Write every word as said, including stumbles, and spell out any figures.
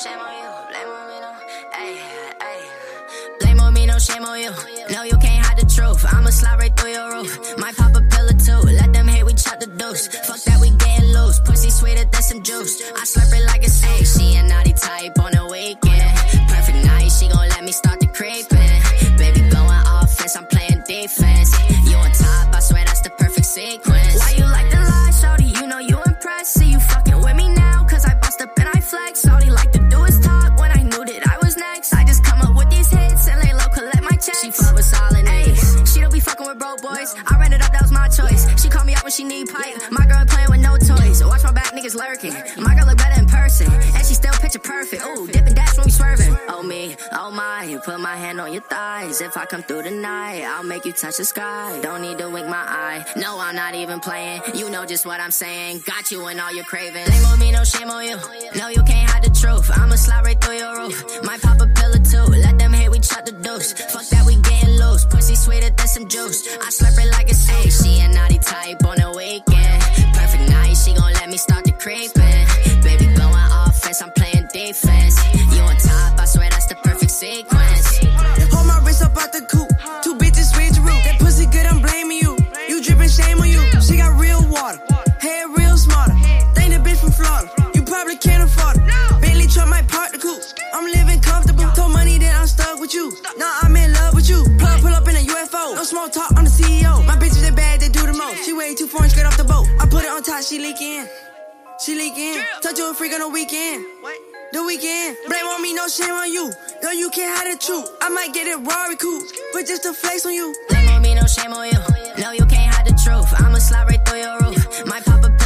shame on you. Blame on me, no. Ay, ay. Blame on me, no shame on you. No, you can't hide the truth. I'ma slide right through your roof. Might pop a pill or two. Let them hate, we chop the deuce. Fuck that, we getting loose. Pussy sweeter than some juice. I slurp it like a snake. She a naughty type on the weekend. Perfect night, she gon' let me start the creeping. Baby going offense, I'm playing defense. You on top, I swear that's the perfect sequence. Why you like the lie, shawty? You know you impressed. See you fucking with me now, cause I bust up and I flex. All he like to do is talk when I knew that I was next. I just come up with these hits and lay low, collect my checks. She fuck with solid A's. She don't be fucking with broke boys. I ran it up, that was my choice. She call me up when she need pipe. My girl playing with no toys. Watch my back, niggas lurking. My girl look better in person, and she still picture perfect. Ooh, dip and dash when we swerving. Oh me, oh my, you put my hand on your thighs. If I come through tonight, I'll make you touch the sky. Don't need to wink my eye. No, I'm not even playing. You know just what I'm saying. Got you in all your cravings. Blame on me, no shame on you. No, you can't hide the truth. I'ma slide right through your roof. Might pop a pill or two. Let them hate, we chop the deuce. Fuck that, we getting loose. Pussy sweeter than some juice. I slurp it like a snake. She a naughty type on the weekend. Perfect night, she gon' let me start the creeping. Baby going offense, I'm playing defense. You on top, I swear that's the perfect sequence. Hold my wrist up out the coupe. Two bitches switch root. That pussy good, I'm blaming you. You drippin' shame on you. She got real water, hair real smarter. Think the bitch from Florida, you probably can't afford it. Bentley truck might park the coupe. I'm living comfortable. Told money that I'm stuck with you. Now I'm in love with you. Plug pull up in a U F O. No small talk, I'm the C E O. My bitches they bad, they do the most. She weigh two foreign straight off the boat. I put it on top, she leak in. She leak in. Touch you a freak on the weekend. The weekend. Blame on me, no shame on you. No, you can't hide the truth. I might get it Rari coupe, but just to flex on you. Blame on me, no shame on you. No, you can't hide the truth. I'ma slide right through your roof. Might pop a